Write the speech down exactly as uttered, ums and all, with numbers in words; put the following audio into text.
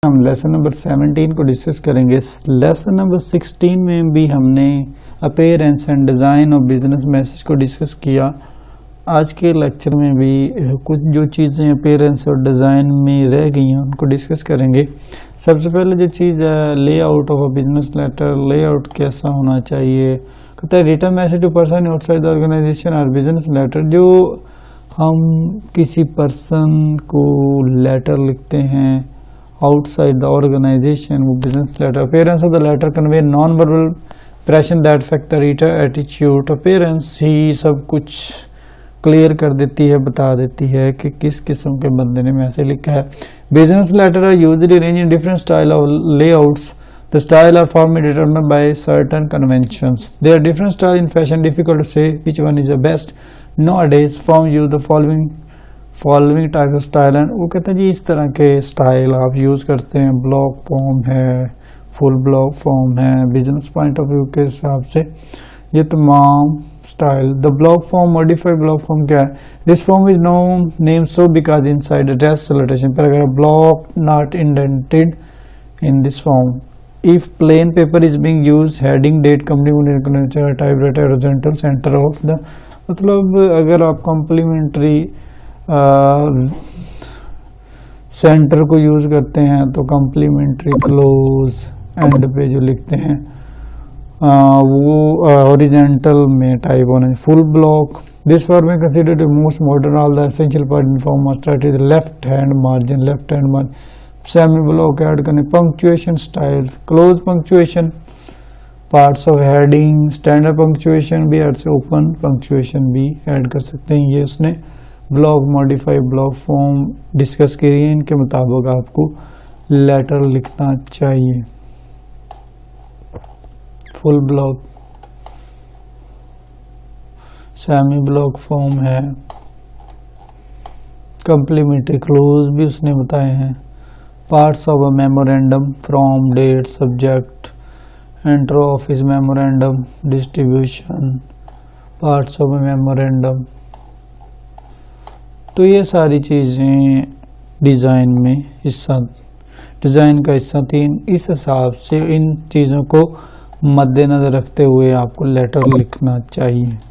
हम lesson number seventeen को discuss करेंगे। लेसन नंबर सिक्सटीन में भी हमने appearance and design of business message को डिस्कस किया। आज के लेक्चर में भी कुछ जो चीज़ें अपीयरेंस और डिज़ाइन में रह गई हैं उनको डिस्कस करेंगे। सबसे पहले जो चीज़ है layout of a business letter, layout कैसा होना चाहिए। कहता है written message to person outside the organisation और बिजनेस लेटर, जो हम किसी पर्सन को लेटर लिखते हैं outside the organization, वो business letter. Appearance of the letter convey non-verbal impression that affect the reader attitude. Appearance ही सब कुछ क्लियर कर देती है, बता देती है कि किस किस्म के बंदे ने मैसेज लिखा है। Business letter are usually arranged in different style of layouts. The style are formally determined by certain conventions. There are different style in fashion. Difficult to say which one is the best. Nowadays, firms use the following following type of style है। वो कहते हैं जी इस तरह के style आप use करते हैं। ब्लॉक फॉर्म है, फुल ब्लॉक फॉर्म है। बिजनेस पॉइंट ऑफ व्यू के हिसाब से ये तमाम style. The block form, modified block form क्या है? This form is no name so because inside address salutation पर अगर block not indented in this form. If plain paper is being use, heading, date, company, typewriter, horizontal, centre of the, मतलब अगर आप complimentary centre uh, को use करते हैं तो complementary close and पे जो लिखते हैं uh, वो हॉरिजॉन्टल uh, में टाइप होना। Full block, this form is considered most modern. All the essential part in form must start with left hand margin, left hand margin. Semi block add करने। Punctuation style, close punctuation, parts of heading, standard punctuation भी add से open punctuation भी add कर सकते हैं। ये उसने block, modify block form discuss करिए। इनके मुताबिक आपको लेटर लिखना चाहिए। Full block, semi block form है, कम्प्लीमेंट्री क्लोज भी उसने बताए हैं। Parts of a memorandum, from, date, subject, inter office memorandum, distribution, parts of a memorandum. तो ये सारी चीज़ें डिज़ाइन में हिस्सा, डिज़ाइन का हिस्सा थी। इस हिसाब से इन चीज़ों को मद्देनज़र रखते हुए आपको लेटर लिखना चाहिए।